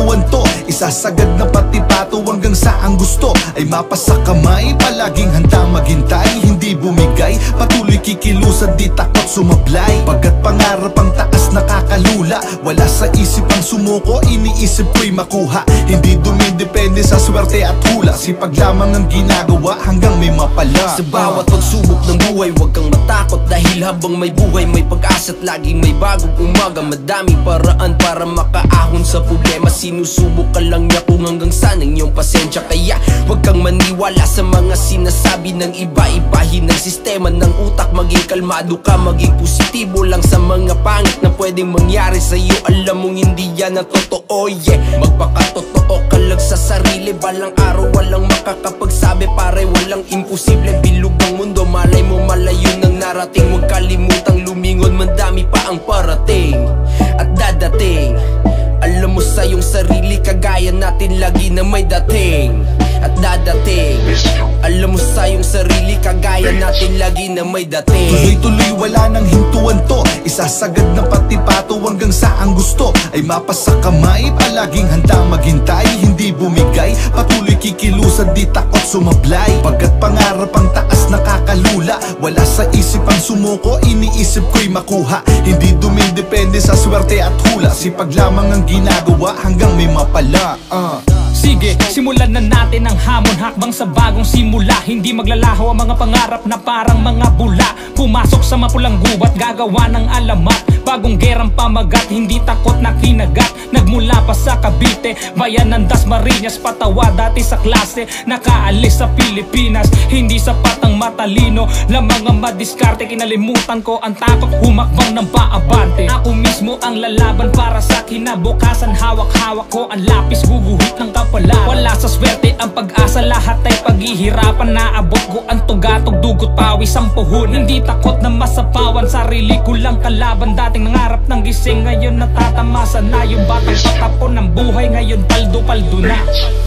hintuan to, isasagad na pati pato hanggang sa ang gusto ay mapasa kamay. Palaging handa maghintay, hindi bumigay, patuloy kikilusan, di takot sumablay. Pagkat pangarap ang taas nakakalula, wala sa isip ang sumuko, iniisip ko'y makuha. Hindi dumidepende sa swerte at hula, sipag lamang ang ginagawa hanggang may mapala. Sa bawat pagsubok ng buhay, huwag kang matakot, dahil habang may buhay may pag-asa at laging may bagong umaga. Madaming paraan para makaahon sa problema, sinusubok ka lang niya kung hanggang saan ang iyong pasensya. Kaya huwag kang maniwala sa mga sinasabi ng iba. Ibahin ang sistema ng utak, maging kalmado ka, maging positibo lang sa mga pangit na pwedeng mangyari sa'yo. Alam mong hindi yan ang totoo, yeah. Magpakatotoo ka lang sa sarili, balang araw walang makakapagsabi, pare walang imposible. Bilog ang mundo, malay mo malayo nang narating. Huwag kalimutang lumingon, mandami pa ang parating at dadating. Alam mo sa iyong sarili, kagaya natin lagi na may dating at dadating. Alam mo sa iyong sarili, kagaya natin lagi na may dating. Tuloy-tuloy wala nang hintuan to, isasagad na pati pato hanggang sa ang gusto ay mapasa kamay. Palaging handa maghintay, hindi bumigay, patuloy kikilusan, di takot sumablay. Pagkat pangarap ang taas nakakalula, wala sa isip ang sumuko, iniisip ko'y makuha. Hindi dumidepende sa swerte at hula, sipag lamang ang ginagawa hanggang may mapala. Sige, simulan na natin ang hamon, hakbang sa bagong simula. Hindi maglalaho ang mga pangarap na parang mga bula. Pumasok sa mapulang gubat, gagawa ng alamat. Bagong gerang pamagat, hindi takot na kinagat. Nagmula pa sa Cavite, bayan ng Dasmariñas, patawa dati sa klase, nakaalis sa Pilipinas. Hindi sapat ang matalino, lamang ang madiskarte. Kinalimutan ko ang takot, humakbang ng paabante. Ako mismo ang lalaban para sa kinabukasan. Hawak-hawak ko ang lapis, guguhit ng kapala. Wala sa swerte ang pag-asa, lahat ay paghihirapan. Naabot ko ang tugatog, dugot pawis ang puhon. Hindi takot na masapawan, sarili ko lang kalaban. Dating nangarap ng gising, ngayon natatamasa na. Yung batang patapon ng buhay, ngayon paldo-paldo na.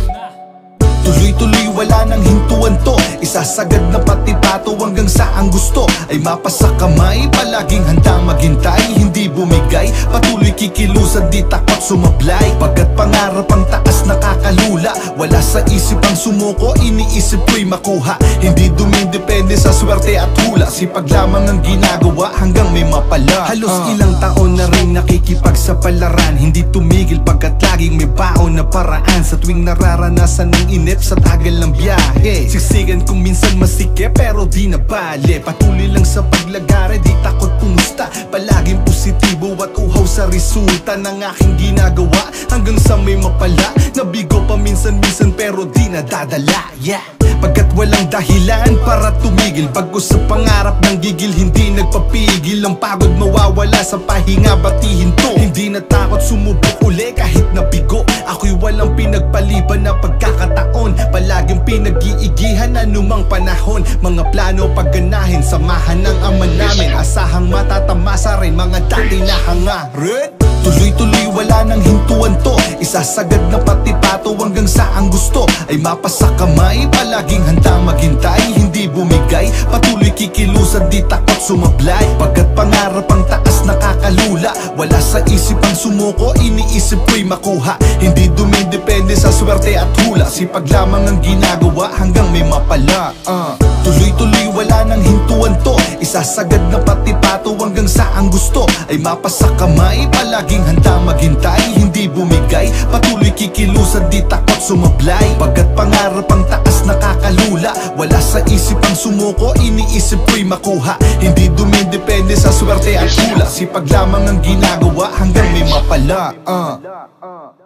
Tuloy-tuloy wala nang hintuan to, isasagad na pati pato hanggang sa ang gusto ay mapasa kamay. Palaging handa maghintay, hindi bumigay, patuloy kikilusan, di takot sumablay. Pagkat pangarap ang taas nakakalula, wala sa isip ang sumuko, iniisip ko'y makuha. Hindi dumidepende sa swerte at hula, sipag lamang ang ginagawa hanggang may mapala. Halos ilang taon na rin nakikipagsapalaran, hindi tumigil pagkat laging may baon na paraan. Sa tuwing nararanasan ng init sa tagal ng biyahe, siksikan kung minsan masikip pero di na bale. Patuloy lang sa paglagare, di takot pumusta, palaging positibo at uhaw sa resulta ng aking ginagawa hanggang sa may mapala. Nabigo pa minsan-minsan pero di nadadala, yeah. Pagkat walang dahilan para tumigil, bago sa pangarap ng gigil, hindi nagpapigil. Ang pagod mawawala sa pahinga, batihin to. Hindi natakot sumubok uli kahit nabigo. Ako'y walang pinagpaliban na pagkakataon, palaging pinag-iigihan anumang panahon. Mga plano pagganahin, samahan ng ama namin, asahang matatamasa rin mga dati na hangarin. Tuloy-tuloy wala nang hintuan to, isasagad na pati pato hanggang sa ang gusto ay mapasa kamay. Palaging handa maghintay, hindi bumigay, patuloy kikilusan, di takot sumablay. Pagkat pangarap ang taas nakakalula, wala sa isip ang sumuko, iniisip ko'y makuha. Hindi dumidepende sa swerte at hula, sipag lamang ang ginagawa hanggang may mapala. Tuloy-tuloy wala nang hintuan to, isasagad na pati pato hanggang sa ang gusto ay mapasa kamay. Palaging handa maghintay, hindi bumigay, patuloy kikilusan, di takot sumablay. Pagkat pangarap ang taas nakakalula, wala sa isip ang sumuko, iniisip ko'y makuha. Hindi dumidepende sa swerte at hula, sipag lamang ang ginagawa hanggang may mapala.